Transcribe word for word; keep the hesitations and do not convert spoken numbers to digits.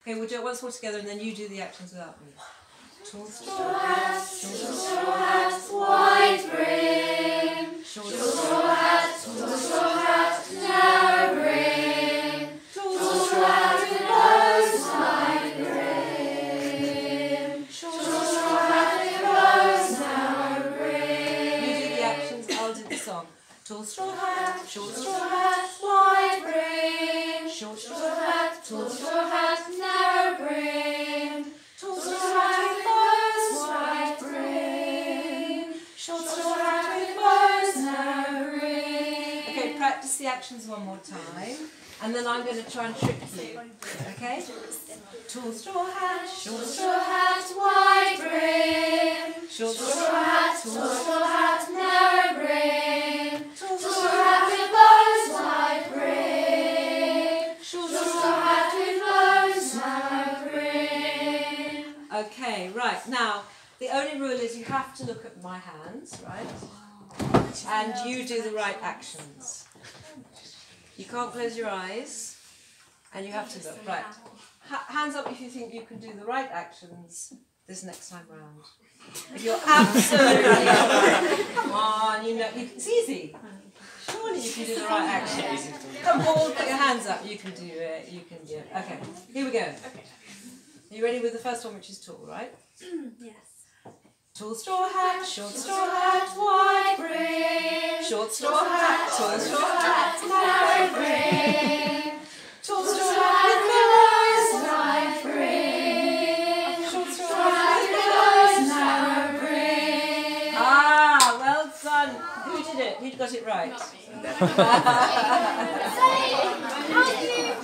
Okay, we'll do it once more together and then you do the actions without me. Tall straw hat, tall straw hat, wide brim. Tall straw hat, tall straw hat, narrow brim. Tall straw hat with bows, wide brim. Tall straw hat with bows, narrow brim. You do the actions, I'll do the song. Tall straw hat, short straw hat, wide brim. short straw Straw hat, tall straw hat, narrow brim. Tall straw hat with bows, wide brim. Short straw hat with bows, narrow brim. Okay, practice the actions one more time, and then I'm going to try and trick you. Okay? Tall straw hat, short Tall straw straw hat, wide brim. short Tall straw straw hat, hat, tall straw hat, narrow brim. Tall straw hat with bows, wide brim. Short straw hat with bows, narrow brim. Okay, right, now, the only rule is you have to look at my hands, right? And you do the right actions. You can't close your eyes, and you have to look, right. Ha hands up if you think you can do the right actions this next time round. If you're absolutely, come on, you know, you, it's easy. Surely you can do the right actions. Come on, put your hands up, you can do it, you can do it. Okay, here we go. Are you ready with the first one, which is tall, right? Yes. Tall straw hat, short straw Straw hat, hat, wide brim. short straw hat, tall straw hat, narrow brim. tall Tall straw straw hat hat with with bows, bows, wide brim. short Straw straw hat hat with with bows. bows, narrow brim. Ah, well done. Who did it? Who got it right? Say, how do you